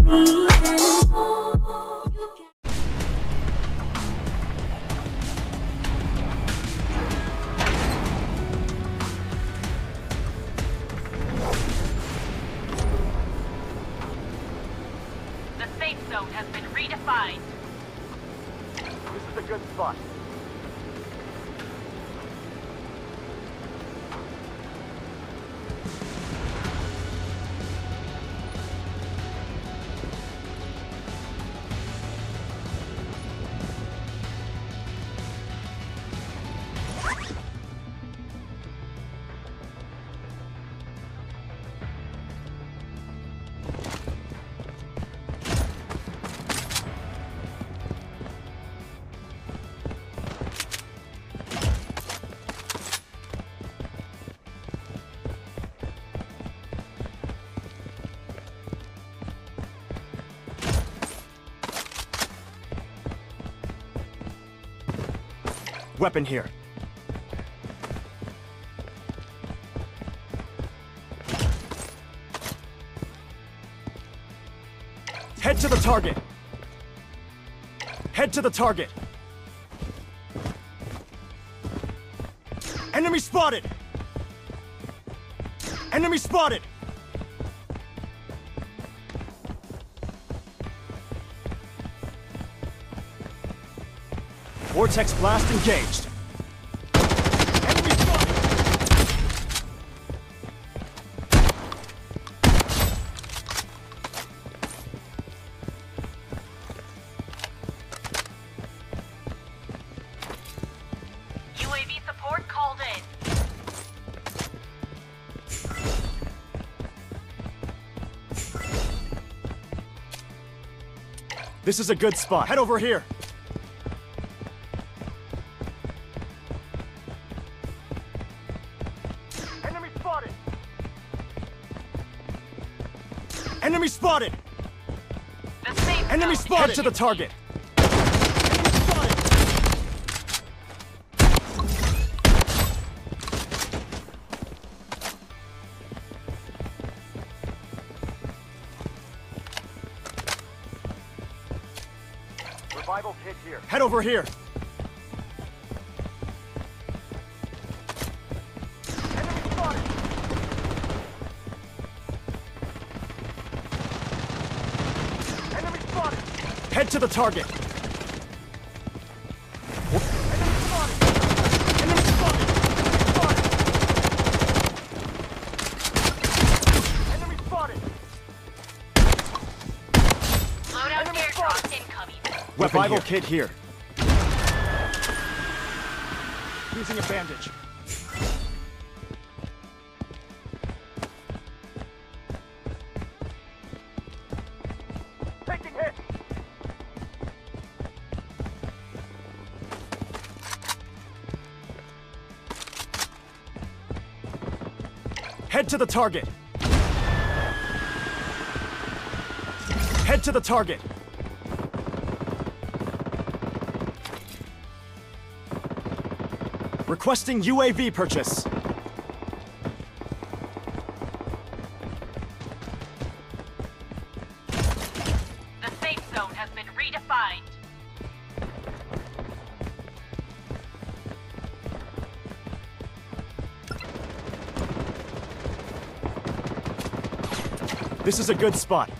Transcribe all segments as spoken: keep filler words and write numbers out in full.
zone has been redefined. This is a good spot. Weapon here. Head to the target. Head to the target. Enemy spotted. Enemy spotted. Vortex blast engaged. Enemy spotted. U A V support called in. This is a good spot. Head over here. Enemy spotted! The safe Enemy zone spotted! is Head to the target! Enemy spotted! Revival kit here. Head over here! Enemy spotted! Enemy spotted! Head to the target! Enemy spotted! Enemy spotted! Spotted! Enemy spotted! Loadout Enemy airdrop spotted. incoming. Revival kit here. Using a bandage. Taking hit! Head to the target! Head to the target! Requesting U A V purchase. The safe zone has been redefined. This is a good spot.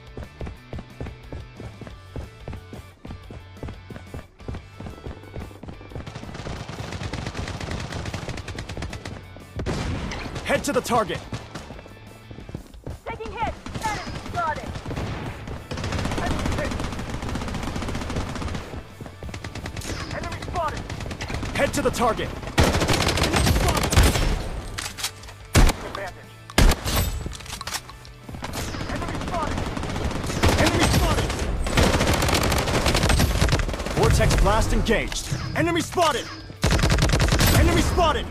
Head to the target. Taking hit! Enemy spotted! Enemy hit! Enemy spotted! Head to the target. Advantage. Enemy spotted! Enemy spotted! Vortex blast engaged. Enemy spotted! Enemy spotted!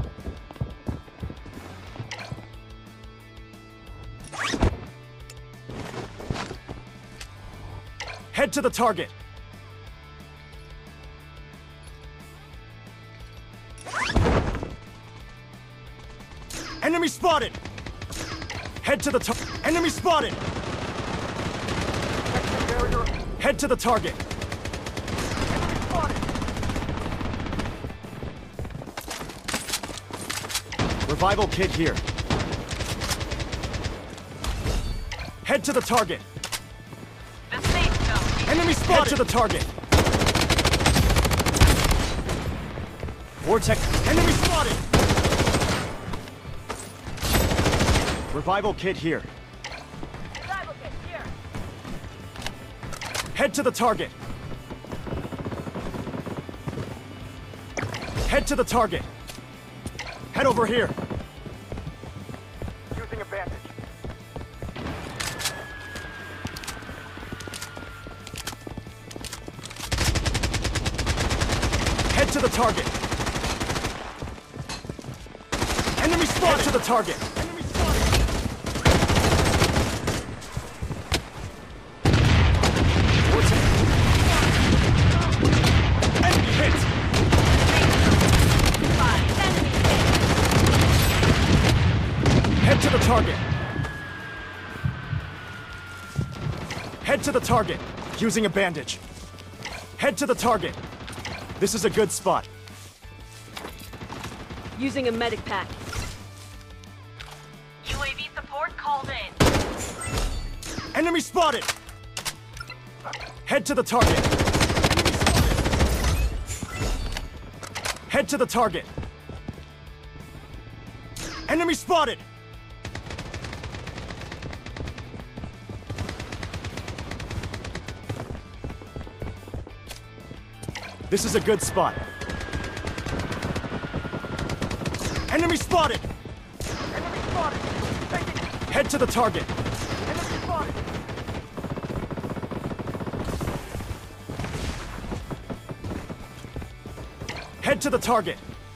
Head to the target. Enemy spotted! Head to the target. Enemy spotted! Head to the target. Enemy spotted. Revival kit here. Head to the target. The safe zone is Enemy spotted. Head to the target. Vortex. Enemy spotted. Revival kit here. Rival kit here. Head to the target. Head to the target. Head over here. Using a bandage. Head to the target. Enemy spotted. Head to the target. Enemy spotted. Vortex. Enemy hit. five. Enemy hit. Head to the target. Head to the target. Using a bandage. Head to the target. This is a good spot. Using a medic pack. U A V support called in. Enemy spotted. Head to the target. Enemy spotted. Head to the target. Enemy spotted. This is a good spot. Enemy spotted. Enemy spotted. Taking it. Head to the target. Enemy spotted. Head to the target.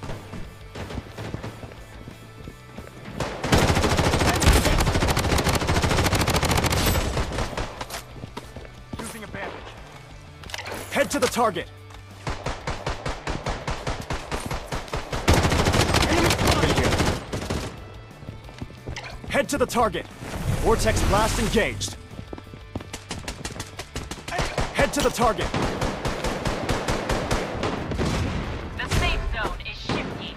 Using a bandage. Head to the target. Enemy spotted here. Head to the target. Vortex blast engaged. Head to the target. The safe zone is shifting.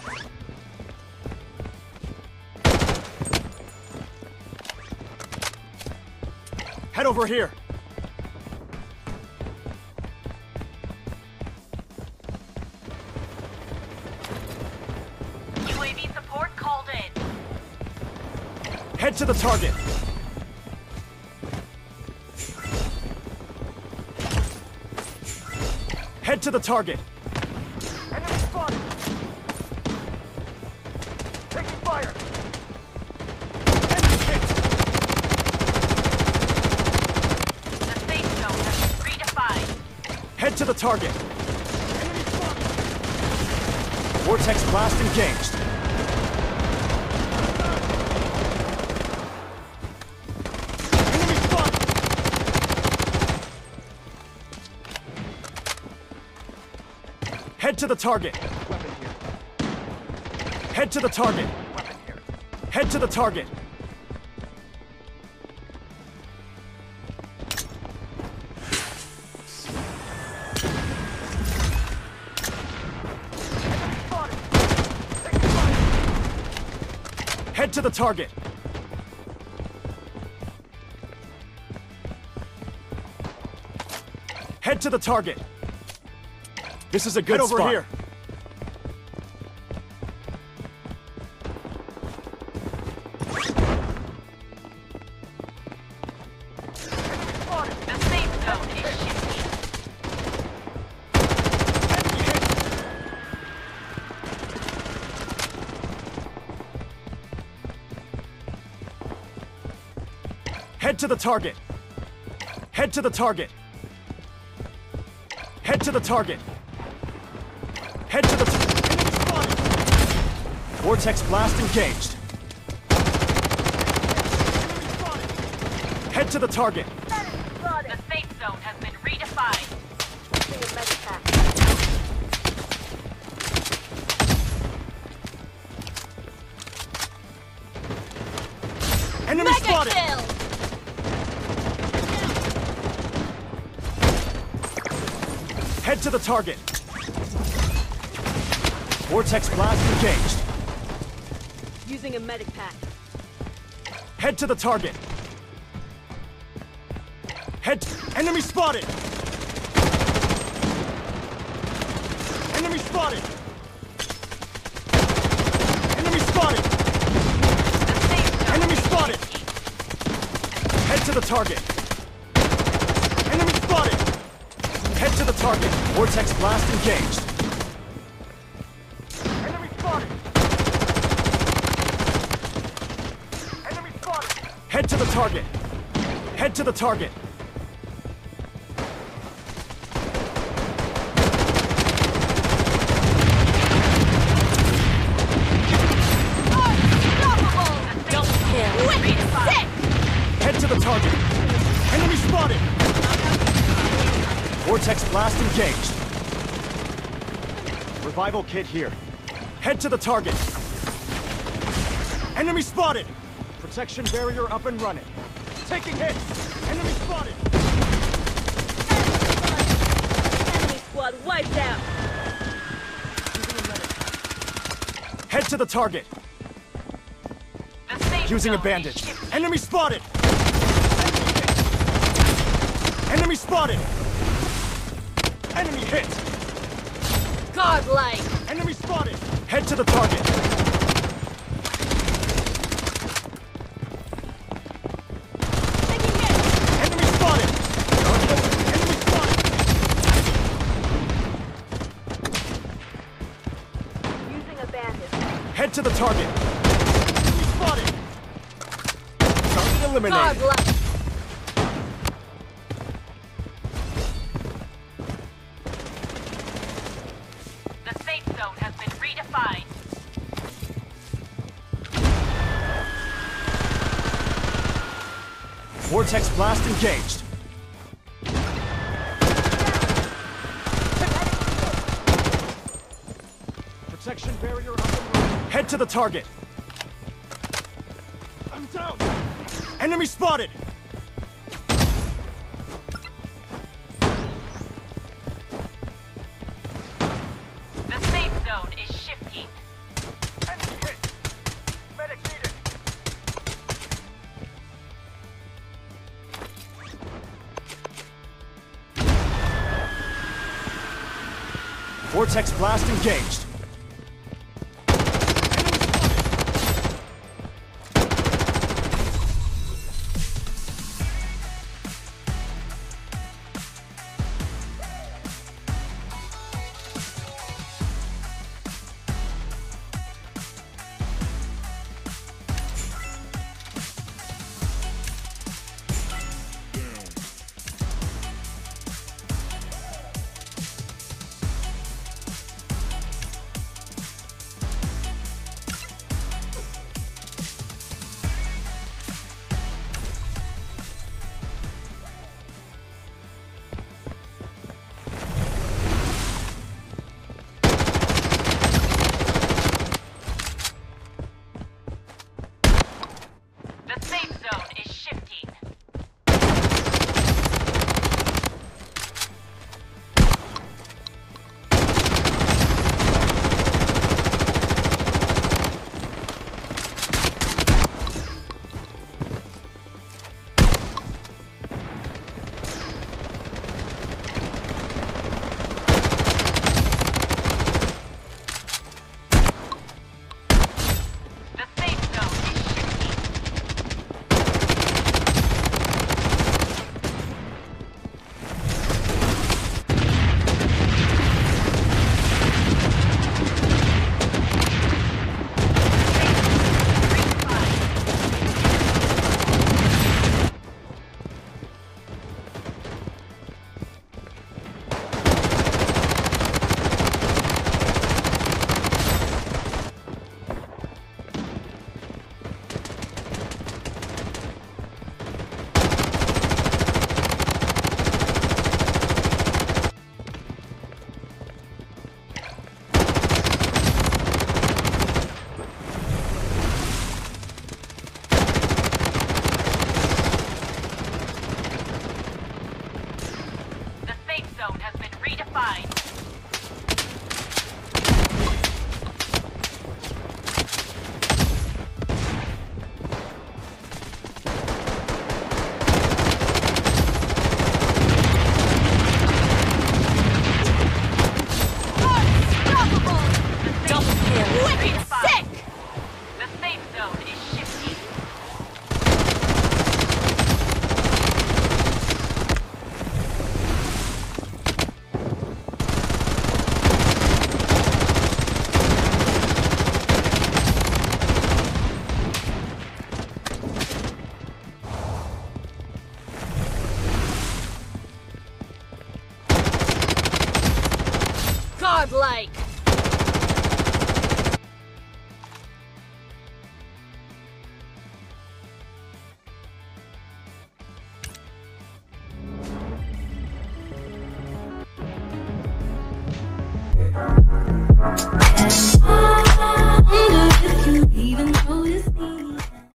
Head over here. U A V support called in. Head to the target. Head to the target. Enemy spotted. Taking fire. Enemy hit. The safe zone has been redefined. Head to the target. Enemy spotted. Vortex blast engaged. Enemy spotted. Head to the target. Weapon here. Head to the target. Weapon here. Head to the target. Enemy spotted. Taking fire. Head to the target. Head to the target. This is a good Head over spot. here. Spotted. The safe zone is shifting. Enemy hit. Head to the target. Head to the target. Head to the target. Head to the target. Enemy spotted. Vortex blast engaged. Enemy spotted. Head to the target. Enemy spotted. The safe zone has been redefined. Using a medic pack. Enemy Mega spotted. kill! Head to the target. Vortex blast engaged. Using a medic pack. Head to the target. Head. Enemy spotted. Enemy spotted. Enemy spotted. The safe zone Enemy is spotted. shifty. Head to the target. Enemy spotted. Head to the target. Vortex blast engaged. Enemy spotted. Enemy spotted. Head to the target. Head to the target. Double kill. Redefined. Head to the target. Enemy spotted. Vortex blast engaged. Revival kit here. Head to the target. Enemy spotted. Protection barrier up and running. Taking hits. Enemy spotted. Enemy squad wiped out. Head to the target. The safe Using a zone is bandage. shifty. Enemy spotted. Enemy spotted. Enemy hit. Godlike. Enemy spotted. Head to the target. Taking hit. Enemy spotted. Enemy spotted. Using a bandage. Head to the target. Enemy spotted. Target eliminated. Godlike. The safe zone has been redefined. Vortex blast engaged. Protection barrier up and running. Head to the target. I'm down. Enemy spotted. The safe zone is shifting. Enemy hit. Medic needed. Vortex blast engaged.